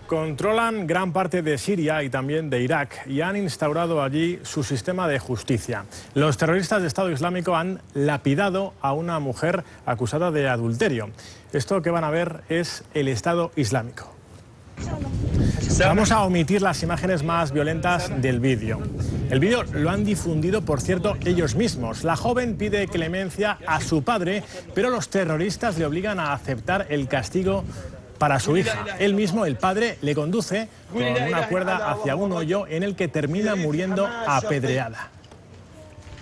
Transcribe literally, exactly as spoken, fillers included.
Controlan gran parte de Siria y también de Irak y han instaurado allí su sistema de justicia. Los terroristas de Estado Islámico han lapidado a una mujer acusada de adulterio. Esto que van a ver es el Estado Islámico. Vamos a omitir las imágenes más violentas del vídeo. El vídeo lo han difundido, por cierto, ellos mismos. La joven pide clemencia a su padre, pero los terroristas le obligan a aceptar el castigo para su hija. Él mismo, el padre, le conduce con una cuerda hacia un hoyo en el que termina muriendo apedreada.